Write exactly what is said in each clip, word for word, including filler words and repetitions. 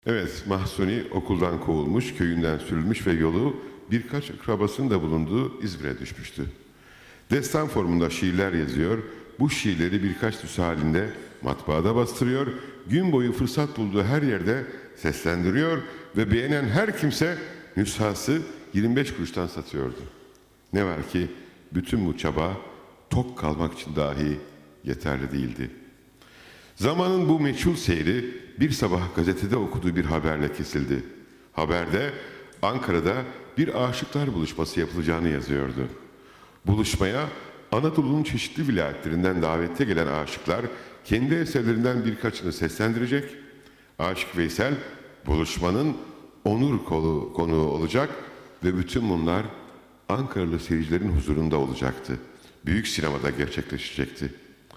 Evet, Mahsuni okuldan kovulmuş, köyünden sürülmüş ve yolu birkaç akrabasının da bulunduğu İzmir'e düşmüştü. Destan formunda şiirler yazıyor, bu şiirleri birkaç nüsha halinde matbaada bastırıyor, gün boyu fırsat bulduğu her yerde seslendiriyor ve beğenen her kimse nüshası yirmi beş kuruştan satıyordu. Ne var ki bütün bu çaba tok kalmak için dahi yeterli değildi. Zamanın bu meçhul seyri bir sabah gazetede okuduğu bir haberle kesildi. Haberde Ankara'da bir aşıklar buluşması yapılacağını yazıyordu. Buluşmaya Anadolu'nun çeşitli vilayetlerinden davette gelen aşıklar kendi eserlerinden birkaçını seslendirecek. Aşık Veysel buluşmanın onur kolu, konuğu olacak ve bütün bunlar Ankaralı seyircilerin huzurunda olacaktı. Büyük sinemada gerçekleşecekti.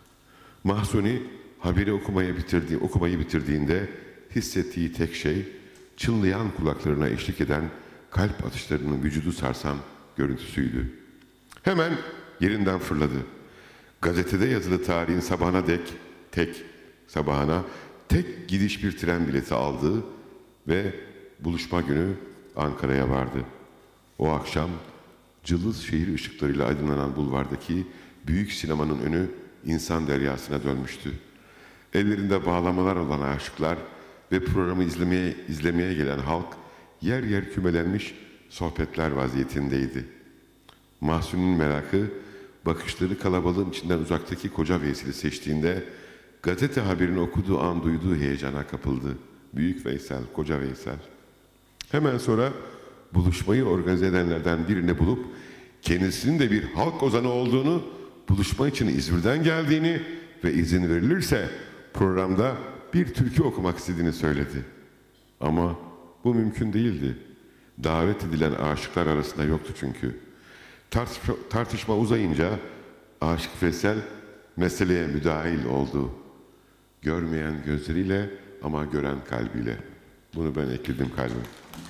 Mahsuni haberi okumayı, bitirdiği, okumayı bitirdiğinde hissettiği tek şey çınlayan kulaklarına eşlik eden kalp atışlarının vücudu sarsan görüntüsüydü. Hemen yerinden fırladı. Gazetede yazılı tarihin sabahına dek, tek sabahına tek gidiş bir tren bileti aldı ve buluşma günü Ankara'ya vardı. O akşam cılız şehir ışıklarıyla aydınlanan bulvardaki büyük sinemanın önü insan deryasına dönmüştü. Ellerinde bağlamalar olan aşıklar ve programı izlemeye, izlemeye gelen halk yer yer kümelenmiş sohbetler vaziyetindeydi. Mahsuni'nin merakı bakışları kalabalığın içinden uzaktaki koca Veysel'i seçtiğinde gazete haberini okuduğu an duyduğu heyecana kapıldı. Büyük Veysel, koca Veysel. Hemen sonra buluşmayı organize edenlerden birini bulup kendisinin de bir halk ozanı olduğunu, buluşma için İzmir'den geldiğini ve izin verilirse programda bir türkü okumak istediğini söyledi. Ama bu mümkün değildi. Davet edilen aşıklar arasında yoktu çünkü. Tartışma, tartışma uzayınca Aşık Veysel meseleye müdahil oldu. Görmeyen gözleriyle ama gören kalbiyle. Bunu ben ekledim kalbime.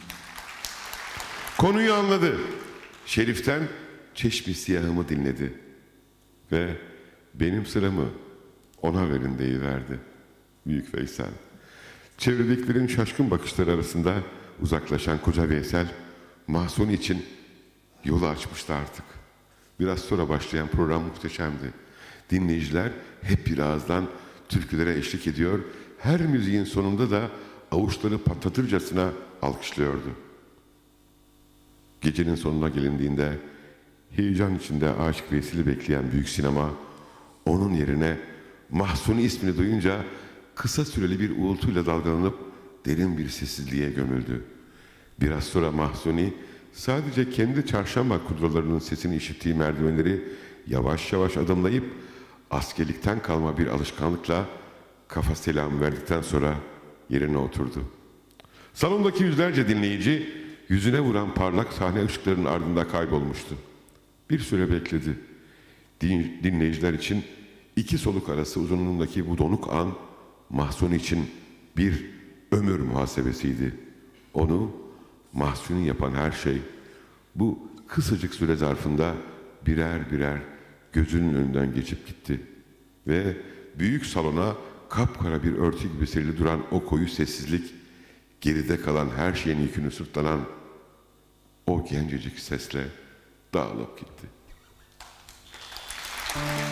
Konuyu anladı. Şerif'ten Çeşmi Siyahımı dinledi. Ve benim sıramı ona verin deyiverdi. Büyük Veysel. Çevredekilerin şaşkın bakışları arasında uzaklaşan koca Veysel, Mahsuni için yolu açmıştı artık. Biraz sonra başlayan program muhteşemdi. Dinleyiciler hep bir ağızdan türkülere eşlik ediyor, her müziğin sonunda da avuçları patlatırcasına alkışlıyordu. Gecenin sonuna gelindiğinde heyecan içinde Aşık Veysel'i bekleyen büyük sinema onun yerine Mahsuni ismini duyunca kısa süreli bir uğultuyla dalgalanıp derin bir sessizliğe gömüldü. Biraz sonra Mahsuni sadece kendi çarşamba kudralarının sesini işittiği merdivenleri yavaş yavaş adımlayıp askerlikten kalma bir alışkanlıkla kafa selamı verdikten sonra yerine oturdu. Salondaki yüzlerce dinleyici yüzüne vuran parlak sahne ışıklarının ardında kaybolmuştu. Bir süre bekledi. Din, dinleyiciler için iki soluk arası uzunluğundaki bu donuk an Mahsuni için bir ömür muhasebesiydi. Onu Mahsuni yapan her şey bu kısacık süre zarfında birer birer gözünün önünden geçip gitti. Ve büyük salona kapkara bir örtü gibi serili duran o koyu sessizlik, geride kalan her şeyin yükünü sırtlanan o gencecik sesle dağılıp gitti.